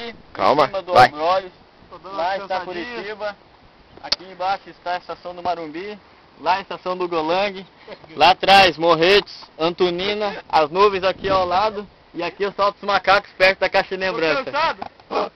aqui, Calma, em cima do vai. Abrolhos. Lá está Curitiba, aqui embaixo está a estação do Marumbi, lá a estação do Golang, lá atrás Morretes, Antonina, as nuvens aqui ao lado, e aqui o Salto dos Macacos perto da Caixinha Branca.